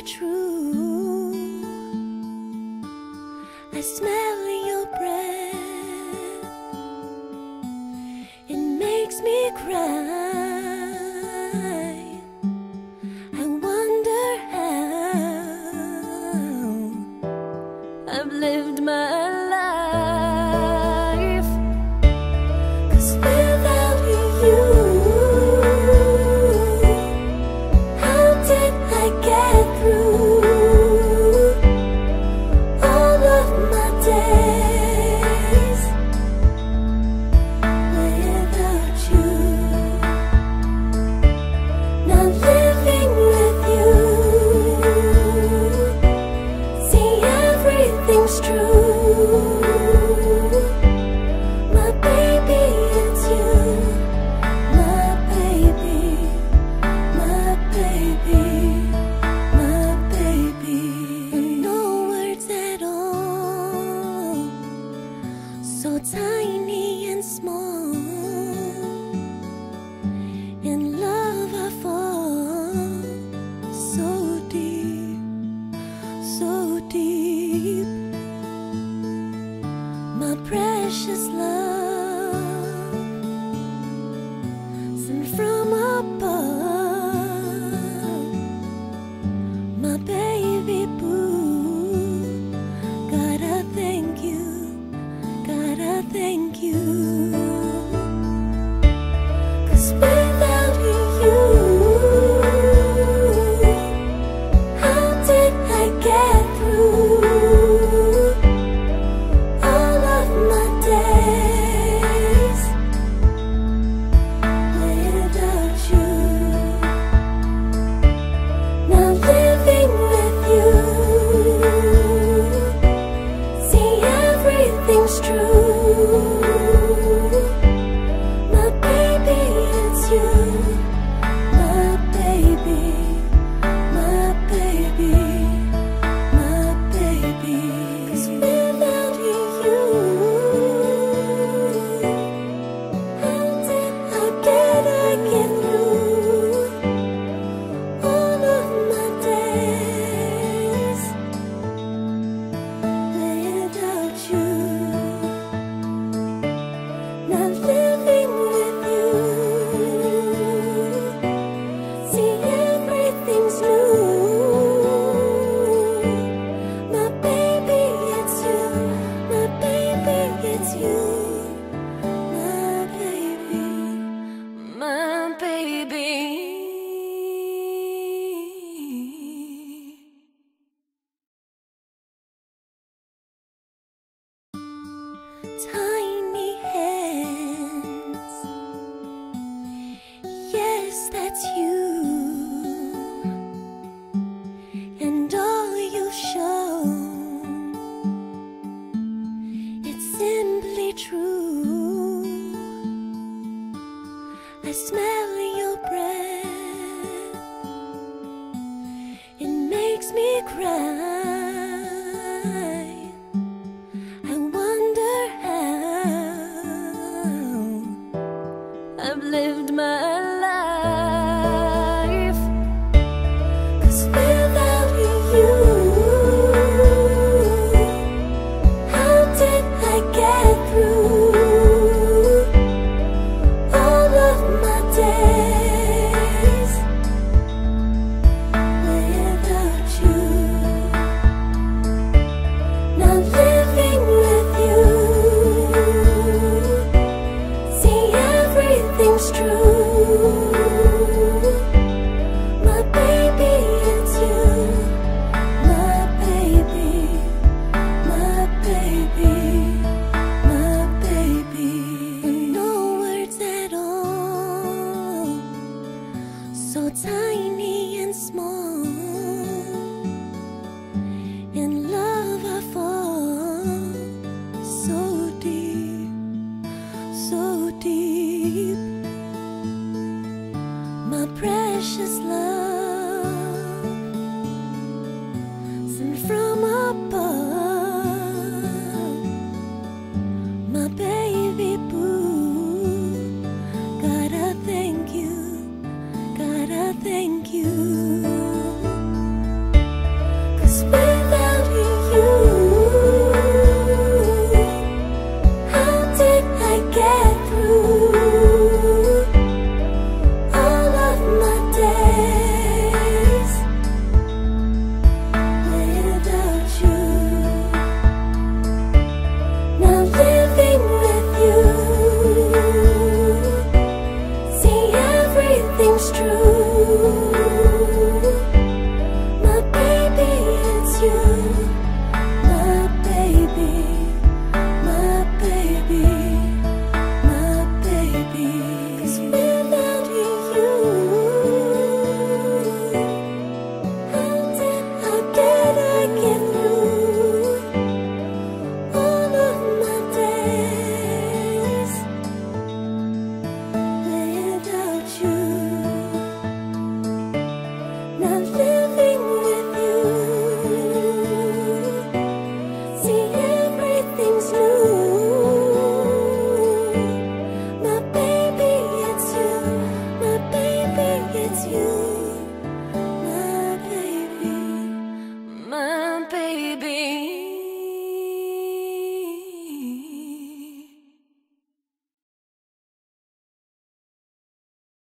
simply true. I smell your breath, it makes me cry. I wonder how I've lived my life, 'cause without you, how did I get through all of my days without you? Now living with you, see everything's true. My baby, it's you. My baby, my baby, my baby. No words at all, so tiny and small. In love I fall so deep, so deep. My precious love, sent from above. My baby boo, gotta thank you, gotta thank you. 'Cause without you, how did I get through all of my days without you? Now living with you, see everything's true. My baby, it's you. My baby, my baby, my baby. 'Cause without you, how did I get through all of my days without you? Now living with you, see everything's new. My baby, it's you. My baby, it's you. My baby, my baby. Tiny hands, yes, that's you. And all you show, it's simply true. I smell your breath, it makes me cry.